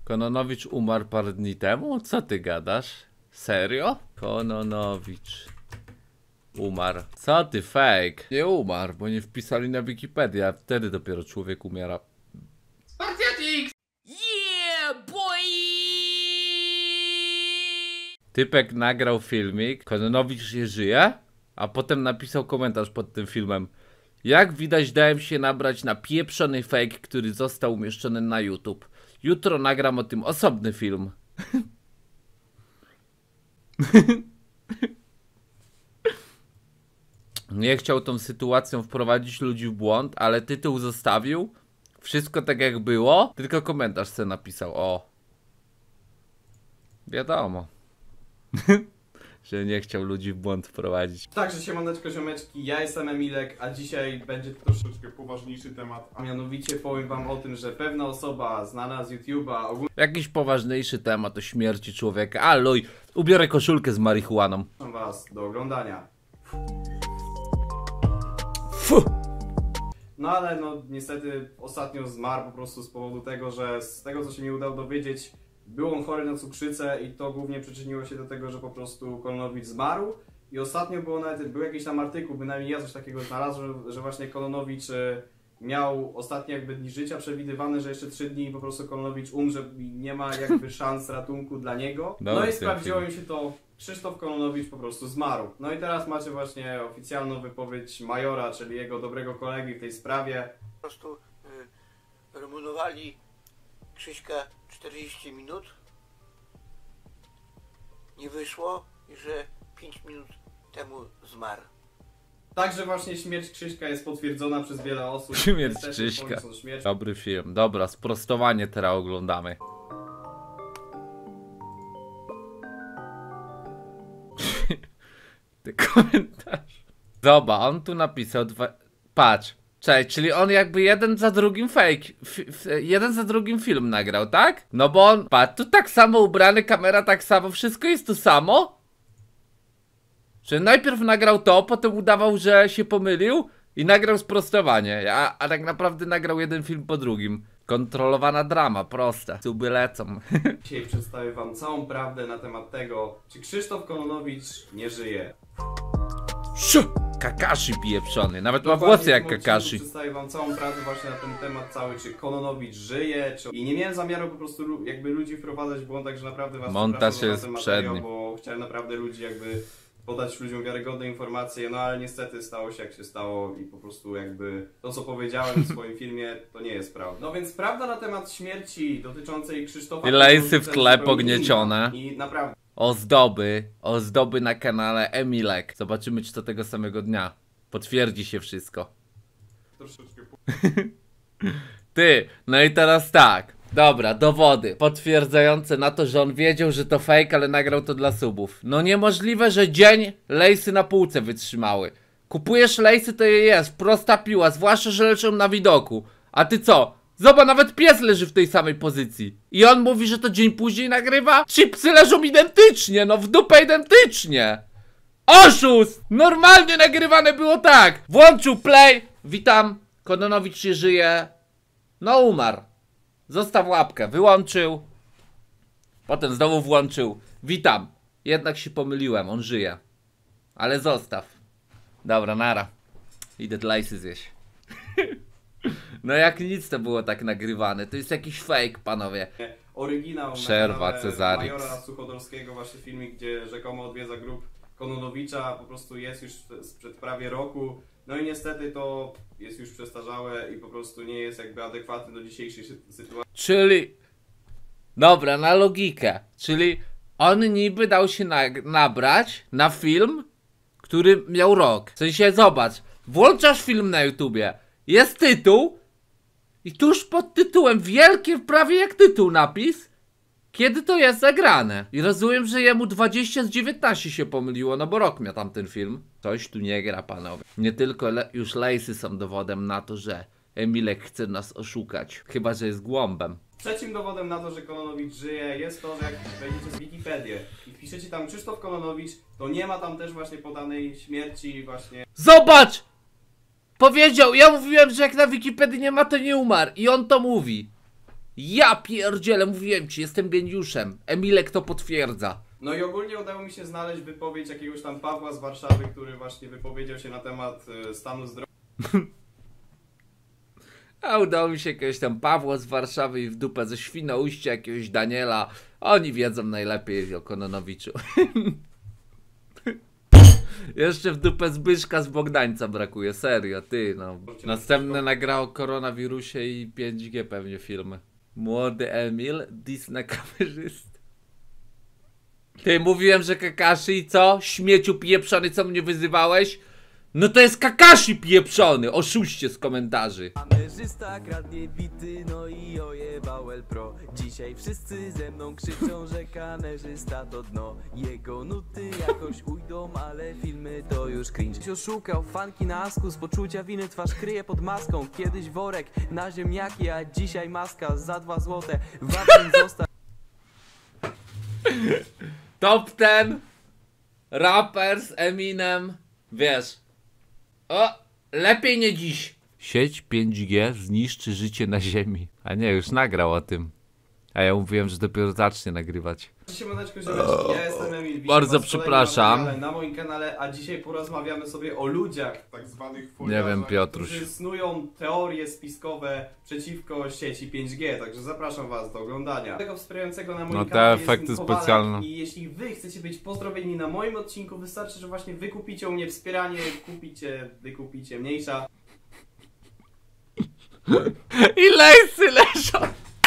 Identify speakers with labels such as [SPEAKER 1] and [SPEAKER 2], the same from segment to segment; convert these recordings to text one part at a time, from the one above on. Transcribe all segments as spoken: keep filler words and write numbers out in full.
[SPEAKER 1] Kononowicz umarł parę dni temu? Co ty gadasz? Serio? Kononowicz umarł. Co ty, fake? Nie umarł, bo nie wpisali na Wikipedię, a wtedy dopiero człowiek umiera.
[SPEAKER 2] Spartiatix! Yeah, boy!
[SPEAKER 1] Typek nagrał filmik, Kononowicz nie żyje, a potem napisał komentarz pod tym filmem. Jak widać, dałem się nabrać na pieprzony fake, który został umieszczony na YouTube. Jutro nagram o tym osobny film. Nie chciał tą sytuacją wprowadzić ludzi w błąd, ale tytuł zostawił. Wszystko tak jak było, tylko komentarz sobie napisał. O. Wiadomo. Że nie chciał ludzi w błąd wprowadzić.
[SPEAKER 3] Także siemaneczko ziomeczki, ja jestem Emilek, a dzisiaj będzie to troszeczkę poważniejszy temat. A mianowicie powiem wam o tym, że pewna osoba znana z YouTube'a ogólnie...
[SPEAKER 1] Jakiś poważniejszy temat o śmierci człowieka. A luj, ubiorę koszulkę z marihuaną.
[SPEAKER 3] was do oglądania.
[SPEAKER 1] Fu.
[SPEAKER 3] No ale no niestety ostatnio zmarł po prostu z powodu tego, że z tego co się mi udało dowiedzieć, był on chory na cukrzycę i to głównie przyczyniło się do tego, że po prostu Kononowicz zmarł. I ostatnio było nawet, był jakiś tam artykuł, bynajmniej ja coś takiego znalazłem, że, że właśnie Kononowicz miał ostatnie jakby dni życia przewidywane, że jeszcze trzy dni i po prostu Kononowicz umrze i nie ma jakby szans ratunku dla niego. No, no i sprawdziło mi się to, Krzysztof Kononowicz po prostu zmarł. No i teraz macie właśnie oficjalną wypowiedź Majora, czyli jego dobrego kolegi w tej sprawie.
[SPEAKER 4] Po prostu y, remunowali Krzyśka czterdzieści minut, nie wyszło i że pięć minut temu zmarł.
[SPEAKER 3] Także właśnie śmierć Krzyśka jest potwierdzona przez wiele osób.
[SPEAKER 1] Śmierć Krzyśka. Dobry film. Dobra, sprostowanie teraz oglądamy. Ty komentarz. Zobacz, on tu napisał dwa... Patrz. Cześć, czyli on jakby jeden za drugim fake, f, f, jeden za drugim film nagrał, tak? No bo on, patrz, tu tak samo ubrany, kamera tak samo, wszystko jest to samo? Że najpierw nagrał to, potem udawał, że się pomylił i nagrał sprostowanie, a, a tak naprawdę nagrał jeden film po drugim. Kontrolowana drama, proste, suby lecą.
[SPEAKER 3] Dzisiaj przedstawię wam całą prawdę na temat tego, czy Krzysztof Kononowicz nie żyje.
[SPEAKER 1] Szu! Kakashi pieprzony, nawet
[SPEAKER 3] Dokładnie
[SPEAKER 1] ma włosy jak
[SPEAKER 3] w tym odcinku
[SPEAKER 1] Kakashi.
[SPEAKER 3] Przedstawię wam całą prawdę właśnie na ten temat cały, czy Kononowicz żyje, czy... I nie miałem zamiaru po prostu jakby ludzi wprowadzać w błąd, także naprawdę was
[SPEAKER 1] Montaż
[SPEAKER 3] przepraszam za
[SPEAKER 1] jest
[SPEAKER 3] ten materiał,
[SPEAKER 1] przedni.
[SPEAKER 3] bo chciałem naprawdę ludzi jakby podać ludziom wiarygodne informacje, no ale niestety stało się jak się stało i po prostu jakby to co powiedziałem w swoim filmie to nie jest prawda. No więc prawda na temat śmierci dotyczącej Krzysztofa...
[SPEAKER 1] I lejsy w
[SPEAKER 3] to
[SPEAKER 1] tle
[SPEAKER 3] jest
[SPEAKER 1] pogniecione.
[SPEAKER 3] I naprawdę...
[SPEAKER 1] Ozdoby, ozdoby na kanale Emilek. Zobaczymy, czy to tego samego dnia. Potwierdzi się wszystko.
[SPEAKER 3] Troszeczkę...
[SPEAKER 1] Ty, no i teraz tak. Dobra, dowody potwierdzające na to, że on wiedział, że to fake, ale nagrał to dla subów. No niemożliwe, że dzień lejsy na półce wytrzymały. Kupujesz lejsy, to je jest, prosta piła, zwłaszcza, że leczą na widoku. A ty co? Zobacz, nawet pies leży w tej samej pozycji. I on mówi, że to dzień później nagrywa? Chipsy leżą identycznie, no w dupę identycznie. Oszust! Normalnie nagrywane było tak. Włączył play. Witam, Kononowicz się żyje. No umarł. Zostaw łapkę, wyłączył. Potem znowu włączył. Witam. Jednak się pomyliłem, on żyje. Ale zostaw. Dobra, nara. Idę lajsy zjeść. No jak nic to było tak nagrywane. To jest jakiś fake, panowie.
[SPEAKER 3] Oryginał
[SPEAKER 1] Przerwa
[SPEAKER 3] na
[SPEAKER 1] Cezarix.
[SPEAKER 3] Majora Suchodolskiego, właśnie filmik, gdzie rzekomo odwiedza grup Kononowicza, po prostu jest już sprzed prawie roku. No i niestety to jest już przestarzałe i po prostu nie jest jakby adekwatne do dzisiejszej sytuacji.
[SPEAKER 1] Czyli... Dobra, na logikę. Czyli on niby dał się na nabrać na film, który miał rok. W sensie, zobacz, włączasz film na YouTubie, jest tytuł i tuż pod tytułem, wielkie prawie jak tytuł napis, kiedy to jest zagrane. I rozumiem, że jemu dwadzieścia z dziewiętnaście się pomyliło, no bo rok miał tamten film. Coś tu nie gra, panowie. Nie tylko le już lejsy są dowodem na to, że Emilek chce nas oszukać. Chyba, że jest głąbem.
[SPEAKER 3] Trzecim dowodem na to, że Kononowicz żyje, jest to, że jak wejdziecie w Wikipedię i wpiszecie tam Krzysztof Kononowicz, to nie ma tam też właśnie podanej śmierci właśnie...
[SPEAKER 1] Zobacz! Powiedział, ja mówiłem, że jak na Wikipedii nie ma, to nie umarł. I on to mówi. Ja pierdzielę, mówiłem ci, jestem geniuszem. Emilek to potwierdza.
[SPEAKER 3] No i ogólnie udało mi się znaleźć wypowiedź jakiegoś tam Pawła z Warszawy, który właśnie wypowiedział się na temat y, stanu zdrowia.
[SPEAKER 1] A udało mi się jakiegoś tam Pawła z Warszawy i w dupę ze Świnoujścia jakiegoś Daniela. Oni wiedzą najlepiej o Kononowiczu. Jeszcze w dupę Zbyszka z Bogdańca brakuje, serio, ty no. Następne nagrało o koronawirusie i pięć G pewnie filmy. Młody Emil, dis na kamerzystę. Ty, mówiłem, że Kakashi i co? Śmieciu pieprzony, co mnie wyzywałeś? No to jest Kakashi pieprzony, oszuście z komentarzy.
[SPEAKER 5] Kamerzysta kradnie bity, no i ojebał El Pro. Dzisiaj wszyscy ze mną krzyczą, że kamerzysta to dno. Jego nuty jakoś ujdą, ale filmy to już cringe. Oszukał fanki na asku, z poczucia winy twarz kryje pod maską. Kiedyś worek na ziemniaki, a dzisiaj maska za dwa złote. Ważnym został.
[SPEAKER 1] Top ten Rappers, Eminem. Wiesz. O, lepiej nie dziś. Sieć pięć G zniszczy życie na ziemi. A nie, już nagrał o tym. A ja mówiłem, że dopiero zacznie nagrywać.
[SPEAKER 3] Siemaneczko, ziomeczki, ja jestem Emil. Witam
[SPEAKER 1] Bardzo
[SPEAKER 3] was w kolejnym
[SPEAKER 1] przepraszam.
[SPEAKER 3] materiale na moim kanale, a dzisiaj porozmawiamy sobie o ludziach, tak zwanych
[SPEAKER 1] Nie wiem, Piotruś.
[SPEAKER 3] którzy snują teorie spiskowe przeciwko sieci pięć G, także zapraszam was do oglądania. Tego wspierającego na moim
[SPEAKER 1] No te
[SPEAKER 3] kanale
[SPEAKER 1] efekty
[SPEAKER 3] jest Kowalek
[SPEAKER 1] specjalne.
[SPEAKER 3] i jeśli wy chcecie być pozdrowieni na moim odcinku, wystarczy, że właśnie wykupicie u mnie wspieranie, kupicie, wykupicie, mniejsza.
[SPEAKER 1] I lejsy leżą.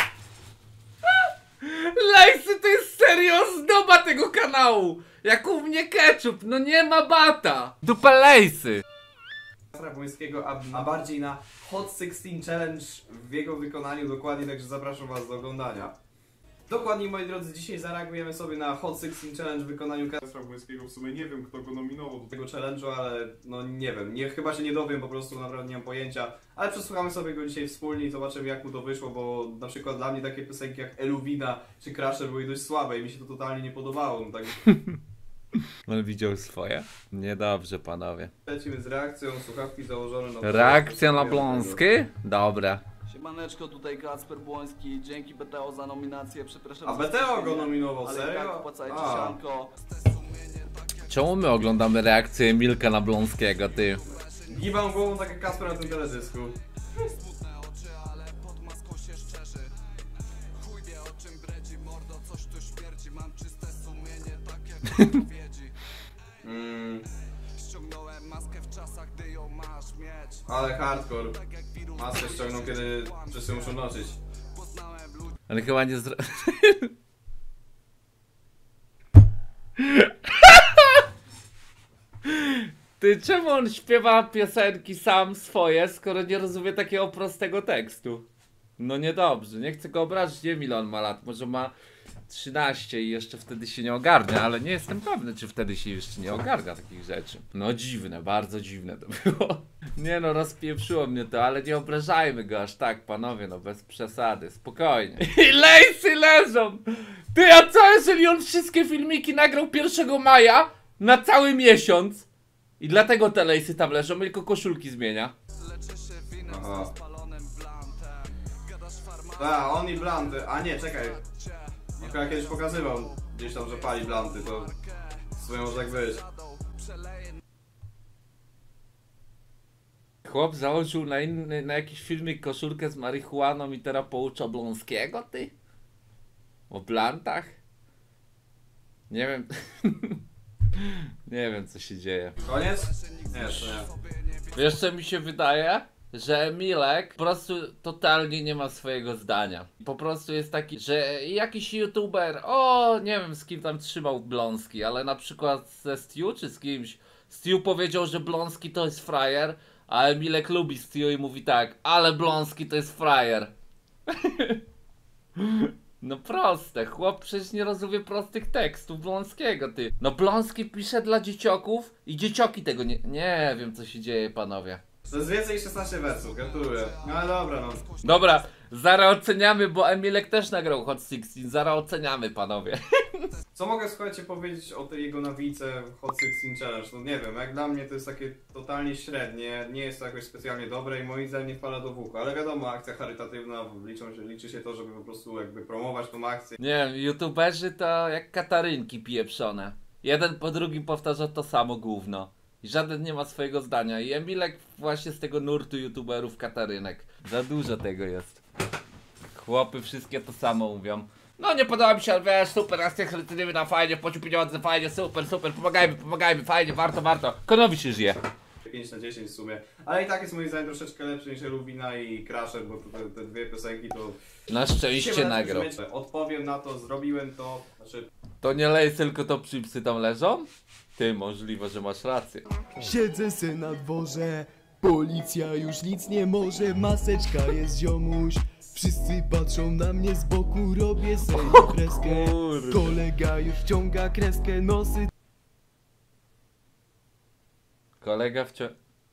[SPEAKER 1] Lejsy to jest serio ozdoba tego kanału. Jak u mnie ketchup, no nie ma bata. Dupa lejsy.
[SPEAKER 3] Błońskiego, a, a bardziej na Hot szesnaście Challenge w jego wykonaniu dokładnie, także zapraszam was do oglądania. Dokładnie, moi drodzy, dzisiaj zareagujemy sobie na Hot szesnaście Challenge w wykonaniu Kastra
[SPEAKER 6] Błońskiego. W sumie nie wiem, kto go nominował do
[SPEAKER 3] tego challenge'u, ale no nie wiem, nie, chyba się nie dowiem, po prostu naprawdę nie mam pojęcia, ale przesłuchamy sobie go dzisiaj wspólnie i zobaczymy, jak mu to wyszło, bo na przykład dla mnie takie piosenki jak Eluwina czy Crusher były dość słabe i mi się to totalnie nie podobało, no tak.
[SPEAKER 1] On widział swoje? Niedobrze, panowie.
[SPEAKER 3] Lecimy z reakcją, słuchawki założone. No,
[SPEAKER 1] Reakcja na Bląski? Dobra.
[SPEAKER 7] Siemaneczko, tutaj Kacper Błoński, dzięki B T O za nominację, przepraszam.
[SPEAKER 3] A
[SPEAKER 7] za
[SPEAKER 3] B T O go
[SPEAKER 7] spóźnienie,
[SPEAKER 3] nominował,
[SPEAKER 7] ale
[SPEAKER 3] serio?
[SPEAKER 7] i tak wpłacajcie
[SPEAKER 3] A.
[SPEAKER 7] sianko.
[SPEAKER 1] Czemu my oglądamy reakcję Emilka na Bląskiego, ty?
[SPEAKER 3] Giwam głową tak jak Kasper na tym teledysku. Mm. Ale hardcore. Maskę ściągną, kiedy wszyscy muszą nosić.
[SPEAKER 1] Ale chyba nie zro... Ty, czemu on śpiewa piosenki sam swoje, skoro nie rozumie takiego prostego tekstu? No niedobrze, nie chcę go obrazić, nie wiem ile on ma lat, może ma trzynaście i jeszcze wtedy się nie ogarnia, ale nie jestem pewny, czy wtedy się jeszcze nie ogarnia takich rzeczy. No dziwne, bardzo dziwne to było. Nie no, rozpieprzyło mnie to, ale nie obrażajmy go aż tak, panowie, no bez przesady, spokojnie. I lejsy leżą! Ty, a co jeżeli on wszystkie filmiki nagrał pierwszego maja na cały miesiąc? I dlatego te lejsy tam leżą, tylko koszulki zmienia.
[SPEAKER 3] Aha. A, on i blanty. A nie, czekaj. No, ja kiedyś pokazywał gdzieś tam, że pali blanty, to w sumie może tak być.
[SPEAKER 1] Chłop założył na inny, na jakiś filmik koszulkę z marihuaną i teraz poucza Bląskiego, ty? O blantach? Nie wiem. Nie wiem, co się dzieje.
[SPEAKER 3] Koniec? Nie, to nie.
[SPEAKER 1] Wiesz, co mi się wydaje? Że Emilek po prostu totalnie nie ma swojego zdania. Po prostu jest taki, że jakiś youtuber, o nie wiem z kim tam trzymał Bląski, ale na przykład ze Stu czy z kimś, Stu powiedział, że Bląski to jest frajer, a Emilek lubi Stu i mówi tak, ale Bląski to jest frajer. No proste, chłop przecież nie rozumie prostych tekstów Bląskiego, ty. No Bląski pisze dla dziecioków i dziecioki tego nie... Nie wiem, co się dzieje, panowie.
[SPEAKER 3] To jest więcej niż szesnaście wersów, gratuluję. No ale dobra, no.
[SPEAKER 1] Dobra, zaraz oceniamy, bo Emilek też nagrał Hot szesnaście, zaraz oceniamy, panowie.
[SPEAKER 3] Co mogę, słuchajcie, powiedzieć o tej jego nawijce Hot sixteen Challenge? No nie wiem, jak dla mnie to jest takie totalnie średnie, nie jest to jakoś specjalnie dobre i moim zdaniem nie wpada do włóku, ale wiadomo, akcja charytatywna, liczą się, liczy się to, żeby po prostu jakby promować tą akcję.
[SPEAKER 1] Nie wiem, youtuberzy to jak katarynki pieprzone. Jeden po drugim powtarza to samo gówno. I żaden nie ma swojego zdania. I Emilek właśnie z tego nurtu youtuberów katarynek. Za dużo tego jest. Chłopy wszystkie to samo mówią. No nie podoba mi się, ale wiesz, super, akcja charytatywna, fajnie, płacił pieniądze, fajnie, super, super, pomagajmy, pomagajmy, fajnie, warto, warto. Konowi się żyje.
[SPEAKER 3] pięć na dziesięć w sumie, ale i tak jest moim zdaniem troszeczkę lepszy niż Elubina i Crusher, bo te, te dwie piosenki to...
[SPEAKER 1] Na szczęście nagrał.
[SPEAKER 3] Odpowiem na to, zrobiłem to, znaczy...
[SPEAKER 1] To nie lej, tylko to chipsy tam leżą? Ty, możliwe, że masz rację.
[SPEAKER 5] Siedzę se na dworze, policja już nic nie może, maseczka jest ziomuś. Wszyscy patrzą na mnie z boku, robię sobie kreskę.
[SPEAKER 1] kurde.
[SPEAKER 5] Kolega już wciąga kreskę, nosy
[SPEAKER 1] Kolega wciąż...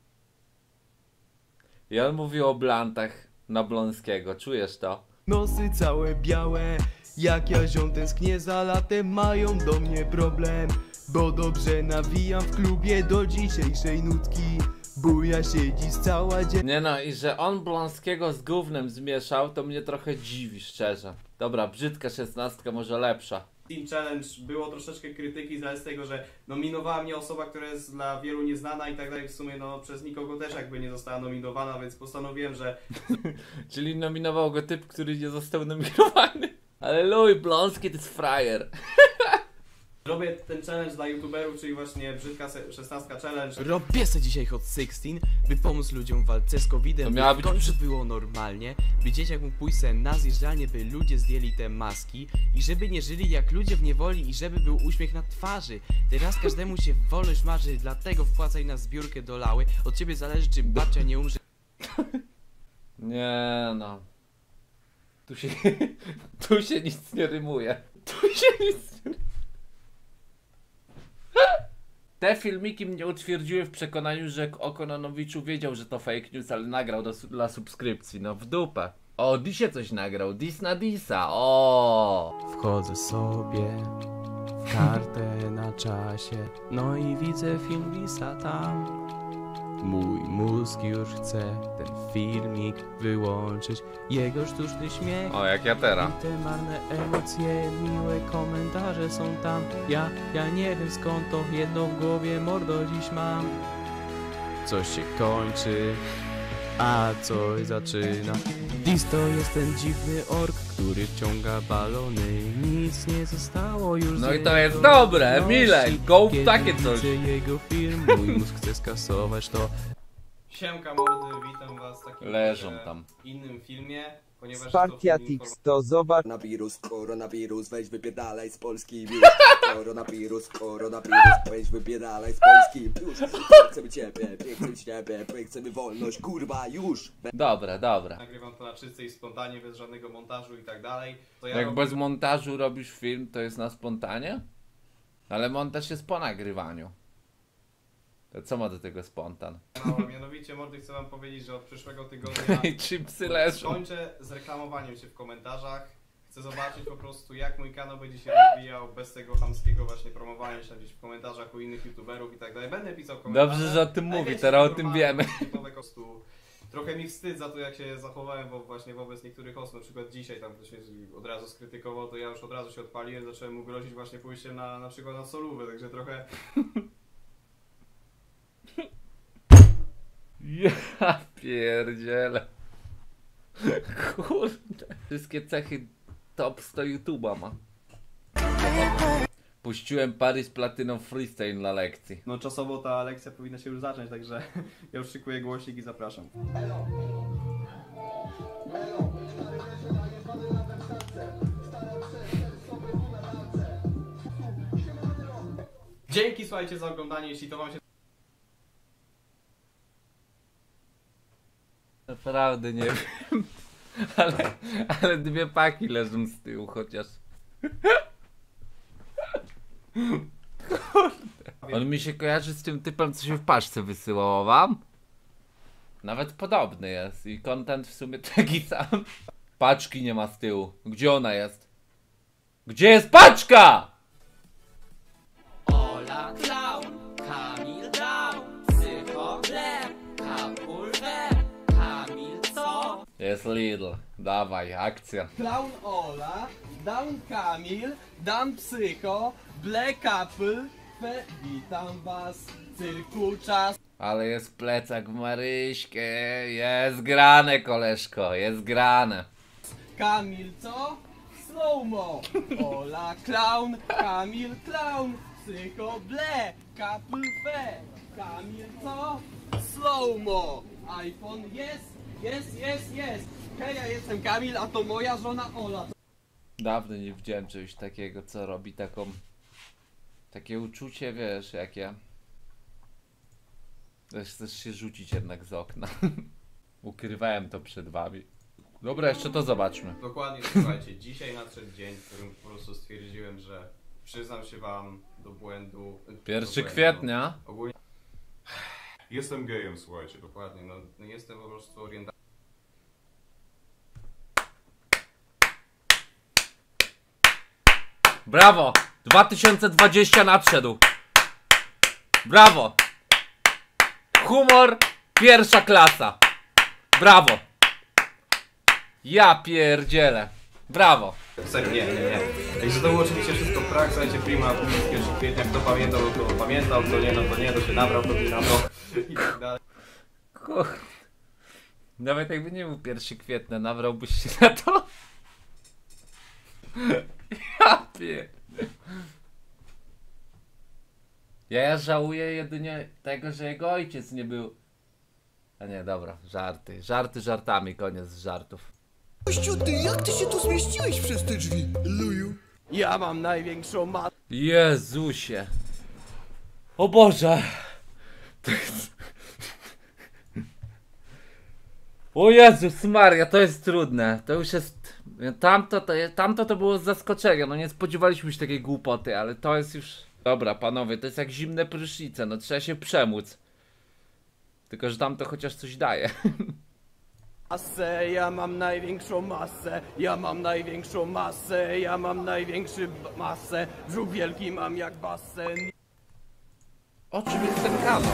[SPEAKER 1] I on mówił o blantach na Bląskiego, czujesz to?
[SPEAKER 5] Nosy całe białe, jak ja ziom tęsknię za latem, mają do mnie problem. Bo dobrze nawijam w klubie do dzisiejszej nutki. Buja siedzi z cała dzień.
[SPEAKER 1] Nie no, i że on Bląskiego z gównem zmieszał, to mnie trochę dziwi, szczerze. Dobra, brzydka szesnastka, może lepsza.
[SPEAKER 3] Team Challenge było troszeczkę krytyki z z tego, że nominowała mnie osoba, która jest dla wielu nieznana i tak dalej. W sumie no przez nikogo też jakby nie została nominowana, więc postanowiłem, że
[SPEAKER 1] Czyli nominował go typ, który nie został nominowany. Ale luj, Bląski to jest frajer.
[SPEAKER 3] robię ten challenge dla youtuberów, czyli właśnie brzydka szesnastka challenge.
[SPEAKER 5] Robię se dzisiaj Hot sixteen, by pomóc ludziom w walce z covidem,
[SPEAKER 1] To
[SPEAKER 5] by
[SPEAKER 1] miała
[SPEAKER 5] w
[SPEAKER 1] być
[SPEAKER 5] końcu było normalnie, by dzieciak mógł pójść se na zjeżdżalnię, by ludzie zdjęli te maski i żeby nie żyli jak ludzie w niewoli i żeby był uśmiech na twarzy. Teraz każdemu się wolność marzy, dlatego wpłacaj na zbiórkę do Lały. Od ciebie zależy, czy babcia nie umrze.
[SPEAKER 1] Nie no. Tu się... tu się nic nie rymuje. Tu się nic nie rymuje. Te filmiki mnie utwierdziły w przekonaniu, że Okononowiczu wiedział, że to fake news, ale nagrał do, dla subskrypcji. No w dupę. O, Disie coś nagrał. Dis na Disa. O.
[SPEAKER 5] Wchodzę sobie w kartę na czasie, no i widzę film Disa tam. Mój mózg już chce ten filmik wyłączyć, jego sztuczny śmiech
[SPEAKER 1] O, jak ja teraz.
[SPEAKER 5] i te marne emocje, miłe komentarze są tam. Ja, ja nie wiem skąd to jedno w głowie, mordo dziś mam. Coś się kończy, a coś zaczyna. Dis to jest ten dziwny ork, który wciąga balony. Nic nie zostało już.
[SPEAKER 1] No
[SPEAKER 5] z
[SPEAKER 1] i to jest
[SPEAKER 5] jego
[SPEAKER 1] dobre,
[SPEAKER 5] wolności.
[SPEAKER 1] Emilek, go w
[SPEAKER 5] Kiedy
[SPEAKER 1] takie coś.
[SPEAKER 5] widzę jego film, mój mózg chce skasować to.
[SPEAKER 3] Siemka mordy, witam was w takim
[SPEAKER 1] Leżą
[SPEAKER 3] e,
[SPEAKER 1] tam.
[SPEAKER 3] innym filmie, ponieważ
[SPEAKER 8] Spartiatix to zobacz. Koronawirus, koronawirus, weź wypierdalaj z Polski już. Koronawirus, koronawirus, weź wypierdalaj z Polski już. Chcemy ciebie, chcemy ciebie, chcemy wolność, kurwa już.
[SPEAKER 1] Dobra, dobra.
[SPEAKER 3] nagrywam to na czystej spontanie, bez żadnego montażu i tak dalej. To ja
[SPEAKER 1] Jak
[SPEAKER 3] robię-
[SPEAKER 1] bez montażu robisz film, to jest na spontanie? Ale montaż jest po nagrywaniu. To co ma do tego spontan?
[SPEAKER 3] Mało. Mianowicie mordy, chcę wam powiedzieć, że od przyszłego tygodnia
[SPEAKER 1] I chipsy leżą.
[SPEAKER 3] kończę z reklamowaniem się w komentarzach. Chcę zobaczyć po prostu, jak mój kanał będzie się rozwijał bez tego chamskiego właśnie promowania się gdzieś w komentarzach u innych youtuberów i tak dalej. Będę pisał komentarze.
[SPEAKER 1] Dobrze, że o tym
[SPEAKER 3] ale
[SPEAKER 1] mówi,
[SPEAKER 3] wiecie,
[SPEAKER 1] teraz o tym
[SPEAKER 3] normalnie,
[SPEAKER 1] wiemy.
[SPEAKER 3] typowe po prostu. Trochę mi wstyd za to, jak się zachowałem wo właśnie wobec niektórych osób. Na przykład dzisiaj tam ktoś mnie od razu skrytykował, to ja już od razu się odpaliłem, zacząłem mu grozić właśnie pójściem na, na przykład na solówę, także trochę...
[SPEAKER 1] Ja pierdzielę. Kurde. Wszystkie cechy top sto YouTube'a ma. Puściłem Paris Platinum Freestyle na lekcji.
[SPEAKER 3] No czasowo ta lekcja powinna się już zacząć, także ja już szykuję głośnik i zapraszam. Dzięki, słuchajcie, za oglądanie, jeśli to wam się...
[SPEAKER 1] Naprawdę nie wiem. Ale, ale dwie paki leżą z tyłu chociaż. Kurde. On mi się kojarzy z tym typem, co się w paczce wysyłało wam. Nawet podobny jest i content w sumie taki sam. Paczki nie ma z tyłu. Gdzie ona jest? Gdzie jest paczka? jest Lidl. Dawaj, akcja.
[SPEAKER 5] Clown Ola, Down Kamil, Dan Psycho, Black Apple, Fe... Witam was, cyrku czas.
[SPEAKER 1] Ale jest plecak w Maryśkę. Jest grane, koleżko, jest grane.
[SPEAKER 5] Kamil co? Slowmo. Ola Clown, Kamil Clown, Psycho Ble, Apple Fe. Kamil co? Slowmo. iPhone jest, jest, jest, jest. Hej, ja jestem Kamil, a to moja żona Ola.
[SPEAKER 1] Dawno nie widziałem czegoś takiego, co robi taką... Takie uczucie, wiesz, jak ja... Też chcesz się rzucić jednak z okna. Ukrywałem to przed wami. Dobra, jeszcze to zobaczmy.
[SPEAKER 3] Dokładnie, słuchajcie, dzisiaj nadszedł dzień, w którym po prostu stwierdziłem, że przyznam się wam do błędu.
[SPEAKER 1] Pierwszy kwietnia.
[SPEAKER 3] Ogólnie
[SPEAKER 6] Jestem gejem, słuchajcie.
[SPEAKER 3] dokładnie, no, no jestem po prostu orientowany.
[SPEAKER 1] Brawo! dwa tysiące dwudziesty nadszedł. Brawo! Humor pierwsza klasa. Brawo! Ja pierdzielę. Brawo!
[SPEAKER 3] Serio, nie, nie, nie. Także to było oczywiście wszystko prank, słuchajcie, prima, pierwszy kwietnia, kto pamiętał, to pamiętał, kto nie, no to nie, to się nabrał, to nie nabrał i tak dalej.
[SPEAKER 1] Kur... Nawet jakby nie był pierwszy kwietnia, nabrałbyś się na to? Ja pier... Ja żałuję jedynie tego, że jego ojciec nie był... A nie, dobra, żarty. Żarty żartami, koniec z żartów.
[SPEAKER 8] Kościół, ty jak ty się tu zmieściłeś przez te drzwi, luju?
[SPEAKER 5] Ja mam największą ma...
[SPEAKER 1] Jezusie. O Boże. To jest... O Jezus Maria, to jest trudne. To już jest... Tamto to, tamto to było z zaskoczenia. No nie spodziewaliśmy się takiej głupoty, ale to jest już... Dobra, panowie, to jest jak zimne prysznice. No trzeba się przemóc. Tylko, że tamto chociaż coś daje.
[SPEAKER 5] Masę, ja mam największą masę, ja mam największą masę, ja mam największy b- masę, brzuch wielki mam jak basen.
[SPEAKER 1] O czym jest ten kanał?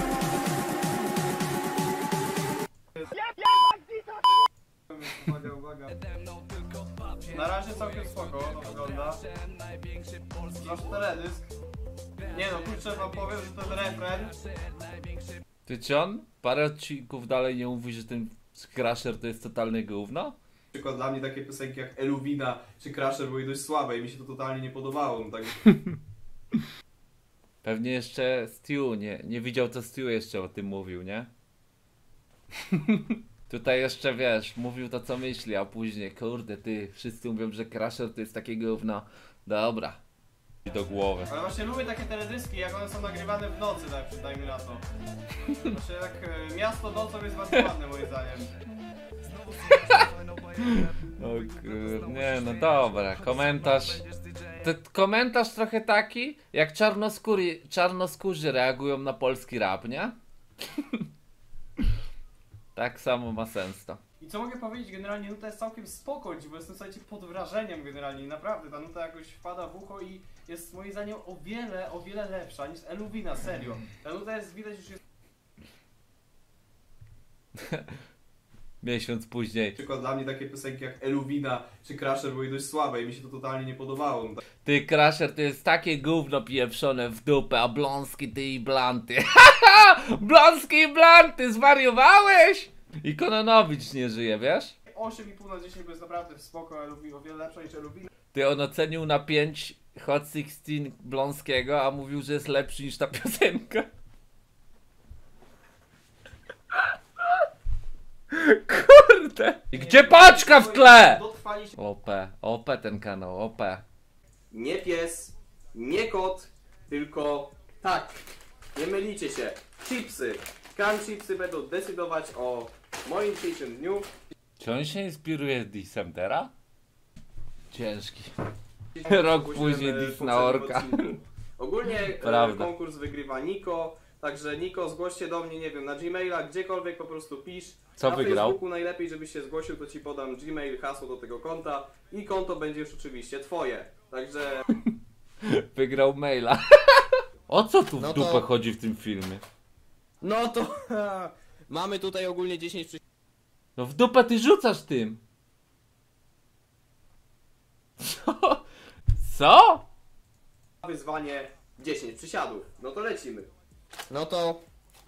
[SPEAKER 3] Uwaga, uwaga. Na razie całkiem spoko, to wygląda. Nasz teledysk. Nie no, kurczę wam powiem, że ten refren...
[SPEAKER 1] Ty czy on parę odcinków dalej nie mówi, że ten Crusher to jest totalne gówno?
[SPEAKER 3] Na przykład dla mnie takie piosenki jak Eluwina czy Crusher były dość słabe i mi się to totalnie nie podobało. No tak...
[SPEAKER 1] Pewnie jeszcze Stu nie, nie widział, co Stu jeszcze o tym mówił, nie? Tutaj jeszcze, wiesz, mówił to, co myśli, a później, kurde, ty, wszyscy mówią, że Crusher to jest takie gówno. Dobra. I do głowy.
[SPEAKER 3] Ale właśnie lubię takie teledyski, jak one są nagrywane w nocy, tak przynajmniej na to. Znaczy tak e, miasto nocą jest bardzo ładne moim zdaniem.
[SPEAKER 1] O kurde, nie no dobra, komentarz. To komentarz trochę taki, jak czarnoskóri, czarnoskórzy reagują na polski rap, nie? Tak samo ma sens to.
[SPEAKER 3] I co mogę powiedzieć, generalnie nuta jest całkiem spoko, bo jestem, słuchajcie, pod wrażeniem generalnie. Naprawdę, ta nuta jakoś wpada w ucho i jest moim zdaniem o wiele, o wiele lepsza niż Eluwina, serio. Ta nuta jest, widać już jest...
[SPEAKER 1] Miesiąc później.
[SPEAKER 3] Na przykład dla mnie takie piosenki jak Eluwina czy Crusher były dość słabe i mi się to totalnie nie podobało. No tak.
[SPEAKER 1] Ty, Crusher, to jest takie gówno pieprzone w dupę, a Bląski, ty i Blanty. Bląski i Blanty, zwariowałeś? I Kononowicz nie żyje, wiesz?
[SPEAKER 3] osiem i pół na dziesięć, bo jest naprawdę spoko, Eluwina, o wiele lepsza niż Eluwina.
[SPEAKER 1] Ty, on ocenił na pięć Hot szesnaście Bląskiego, a mówił, że jest lepszy niż ta piosenka. Kurde! I gdzie paczka w tle?
[SPEAKER 3] Dotrwali się...
[SPEAKER 1] O P, O P ten kanał, O P.
[SPEAKER 3] Nie pies, nie kot, tylko tak, nie mylicie się, chipsy. Crunch chipsy będą decydować o moim dzisiejszym dniu.
[SPEAKER 1] Czy on się inspiruje z Dissentera? Ciężki. Rok później
[SPEAKER 3] w
[SPEAKER 1] Diss na orka.
[SPEAKER 3] odcinku. Ogólnie e,
[SPEAKER 1] Prawda.
[SPEAKER 3] konkurs wygrywa Niko, także Niko, zgłoś się do mnie, nie wiem, na Gmaila, gdziekolwiek po prostu pisz.
[SPEAKER 1] Co
[SPEAKER 3] na
[SPEAKER 1] wygrał?
[SPEAKER 3] Facebooku najlepiej, żebyś się zgłosił, to ci podam Gmail, hasło do tego konta i konto będzie już oczywiście twoje. Także...
[SPEAKER 1] Wygrał maila. O co tu w
[SPEAKER 5] No to-
[SPEAKER 1] dupę chodzi w tym filmie?
[SPEAKER 5] No to mamy tutaj ogólnie dziesięć przy...
[SPEAKER 1] No w dupę ty rzucasz tym. Co? Co?
[SPEAKER 3] Wyzwanie dziesięć przysiadów. No to lecimy.
[SPEAKER 9] No to...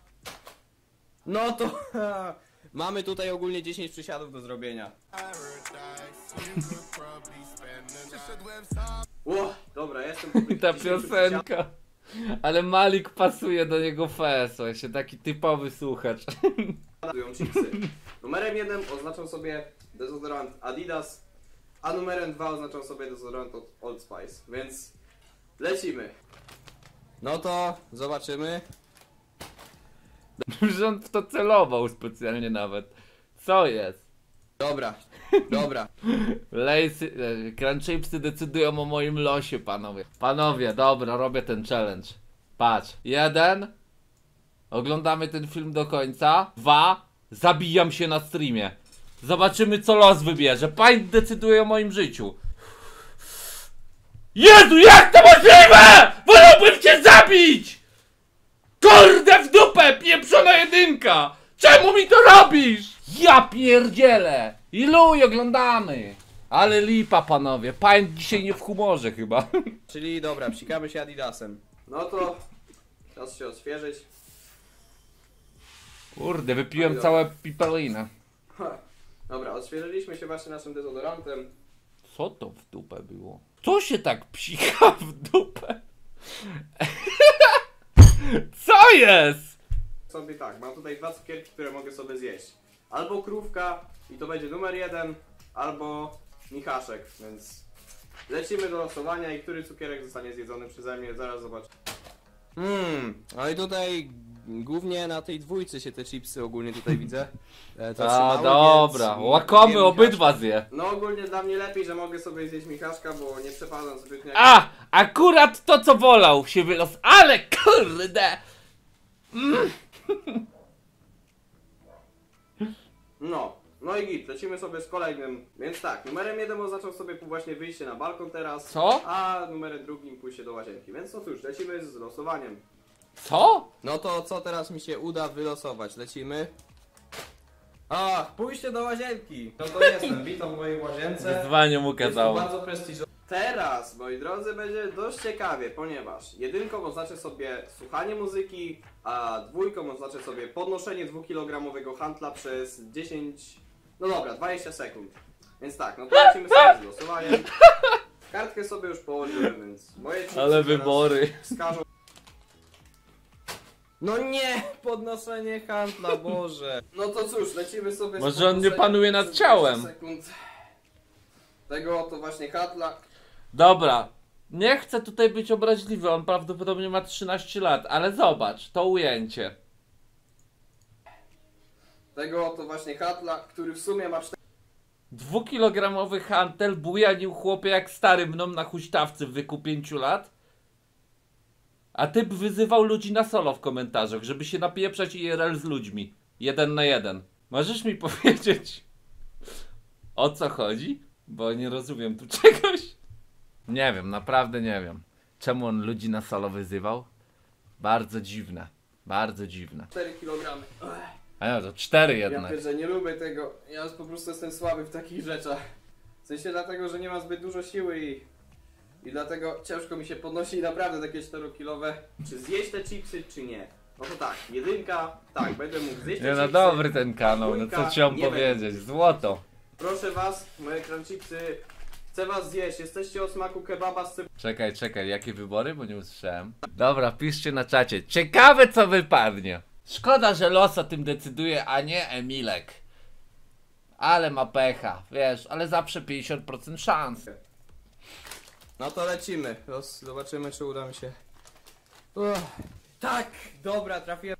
[SPEAKER 9] No to... Mamy tutaj ogólnie dziesięć przysiadów do zrobienia.
[SPEAKER 3] Ło, dobra, jestem po tych
[SPEAKER 1] Ta
[SPEAKER 3] dziesięciu
[SPEAKER 1] piosenka. Ale Malik pasuje do niego fes, się taki typowy słuchacz.
[SPEAKER 3] przysiadów chipsy. Numerem jeden oznaczam sobie dezodorant Adidas, a numerem dwa oznaczam sobie dezodorant od Old Spice, więc lecimy.
[SPEAKER 9] No to zobaczymy.
[SPEAKER 1] Rząd w to celował specjalnie nawet. Co jest?
[SPEAKER 9] Dobra, dobra.
[SPEAKER 1] Lejsy, e, crunchipsy decydują o moim losie, panowie. Panowie, dobra, robię ten challenge. Patrz, jeden. Oglądamy ten film do końca. Dwa. Zabijam się na streamie. Zobaczymy, co los wybierze. Paint decyduje o moim życiu. Jezu, jak to możliwe? Wolałbym cię zabić! Kurde w dupę, pieprzona jedynka! Czemu mi to robisz? Ja pierdzielę! Iluj, oglądamy! Ale lipa, panowie. Paint dzisiaj nie w humorze chyba.
[SPEAKER 9] Czyli dobra, psikamy się Adidasem.
[SPEAKER 3] No to czas się odświeżyć.
[SPEAKER 1] Kurde, wypiłem całe pipelinę.
[SPEAKER 3] Ha. Dobra, odświeżyliśmy się właśnie naszym dezodorantem.
[SPEAKER 1] Co to w dupę było? Co się tak psika w dupę? Co jest?
[SPEAKER 3] Sobie tak, mam tutaj dwa cukierki, które mogę sobie zjeść. Albo krówka i to będzie numer jeden, albo Michaszek, więc lecimy do losowania i który cukierek zostanie zjedzony przeze mnie, zaraz zobaczę.
[SPEAKER 9] Hmm, no i tutaj głównie na tej dwójce się te chipsy ogólnie tutaj widzę. E, to
[SPEAKER 1] A,
[SPEAKER 9] trzymały,
[SPEAKER 1] dobra.
[SPEAKER 9] więc
[SPEAKER 1] Łakomy
[SPEAKER 9] jem
[SPEAKER 1] obydwa zje.
[SPEAKER 3] No ogólnie dla mnie lepiej, że mogę sobie zjeść Michaszka, bo nie przepadam zbytnio.
[SPEAKER 1] A! Akurat to, co wolał się wylos... Ale kurde! Mm.
[SPEAKER 3] No, no i git, lecimy sobie z kolejnym. Więc tak, numerem jeden oznaczał sobie właśnie wyjście na balkon teraz.
[SPEAKER 1] Co?
[SPEAKER 3] A numerem drugim pójście do łazienki. Więc no cóż, lecimy z losowaniem.
[SPEAKER 1] Co?
[SPEAKER 9] No to co teraz mi się uda wylosować? Lecimy. A, pójście do łazienki.
[SPEAKER 3] No to jestem, witam w mojej łazience.
[SPEAKER 1] Wyzwanie mu
[SPEAKER 3] Jest to
[SPEAKER 1] kazało.
[SPEAKER 3] bardzo prestiżowe. Teraz, moi drodzy, będzie dość ciekawie, ponieważ jedynką oznaczę sobie słuchanie muzyki, a dwójką oznaczę sobie podnoszenie dwukilogramowego hantla przez dziesięć, no dobra, dwadzieścia sekund. Więc tak, no to lecimy sobie z losowaniem. Kartkę sobie już położyłem, więc moje chipsy
[SPEAKER 1] Ale
[SPEAKER 3] teraz
[SPEAKER 1] wybory.
[SPEAKER 3] wskażą.
[SPEAKER 9] No nie! Podnoszenie handla, Boże.
[SPEAKER 3] No to cóż, lecimy sobie z
[SPEAKER 1] Może on nie
[SPEAKER 3] podnoszeniem
[SPEAKER 1] panuje nad
[SPEAKER 3] przez
[SPEAKER 1] ciałem.
[SPEAKER 3] dwadzieścia sekund. Tego oto właśnie hantla.
[SPEAKER 1] Dobra. Nie chcę tutaj być obraźliwy, on prawdopodobnie ma trzynaście lat, ale zobacz, to ujęcie.
[SPEAKER 3] Tego oto właśnie hantla, który w sumie ma
[SPEAKER 1] Dwukilogramowy hantel bujanił chłopie jak stary mną na huśtawce w wieku pięciu lat. A typ wyzywał ludzi na solo w komentarzach, żeby się napieprzać I R L z ludźmi. Jeden na jeden. Możesz mi powiedzieć, o co chodzi? Bo nie rozumiem tu czegoś. Nie wiem, naprawdę nie wiem. Czemu on ludzi na solo wyzywał? Bardzo dziwne. Bardzo dziwne.
[SPEAKER 3] cztery kilogramy.
[SPEAKER 1] A ja to cztery
[SPEAKER 3] Ja
[SPEAKER 1] jednak.
[SPEAKER 3] pierwsze nie lubię tego. Ja po prostu jestem słaby w takich rzeczach. W sensie dlatego, że nie mam zbyt dużo siły i... I dlatego ciężko mi się podnosi i naprawdę takie czterokilowe. Czy zjeść te chipsy, czy nie? No to tak, jedynka, tak, będę mógł zjeść te
[SPEAKER 1] Nie no
[SPEAKER 3] chipsy.
[SPEAKER 1] dobry ten kanał, no co ci mam
[SPEAKER 3] Nie
[SPEAKER 1] powiedzieć? Złoto.
[SPEAKER 3] Proszę was, moje crunchipsy, chcę was zjeść. Jesteście o smaku kebaba z cebulą.
[SPEAKER 1] Czekaj, czekaj, jakie wybory? Bo nie usłyszałem. Dobra, piszcie na czacie. Ciekawe co wypadnie. Szkoda, że los o tym decyduje, a nie Emilek. Ale ma pecha, wiesz, ale zawsze pięćdziesiąt procent szans.
[SPEAKER 9] No to lecimy. Roz, zobaczymy, czy uda mi się. Uff. Tak! Dobra, trafiłem.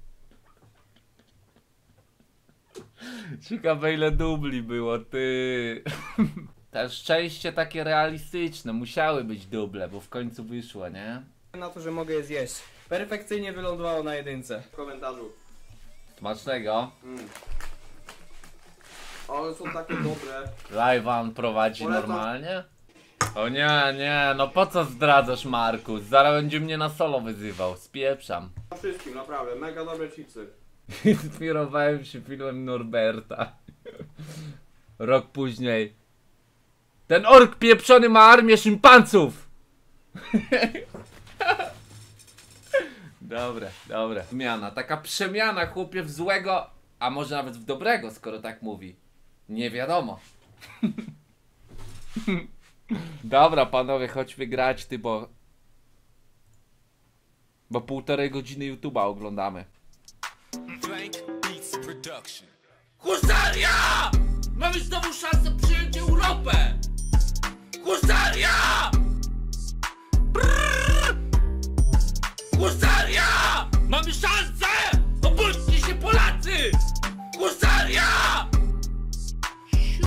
[SPEAKER 1] Ciekawe ile dubli było, ty. Też szczęście takie realistyczne, musiały być duble, bo w końcu wyszło, nie?
[SPEAKER 9] Na to, że mogę je zjeść. Perfekcyjnie wylądowało na jedynce.
[SPEAKER 3] W komentarzu.
[SPEAKER 1] Smacznego.
[SPEAKER 3] Mm. Ale są takie dobre.
[SPEAKER 1] Live on prowadzi
[SPEAKER 3] Polecam.
[SPEAKER 1] normalnie? O nie, nie, no po co zdradzasz, Markus? Zaraz będzie mnie na solo wyzywał, spieprzam.
[SPEAKER 3] Wszystkim, naprawdę, mega dobre chipsy.
[SPEAKER 1] Inspirowałem się filmem Norberta. Rok później. Ten ork pieprzony ma armię szympansów. Dobre, dobre. Zmiana, taka przemiana chłopie w złego, a może nawet w dobrego, skoro tak mówi. Nie wiadomo. Dobra panowie, chodźmy grać ty, bo... Bo półtorej godziny YouTube'a oglądamy.
[SPEAKER 2] Husaria! Mamy znowu szansę przyjąć Europę! Husaria!